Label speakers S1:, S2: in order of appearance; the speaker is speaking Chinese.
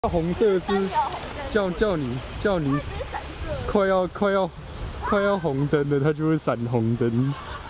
S1: 红色是叫你快要红灯了，它就会闪红灯。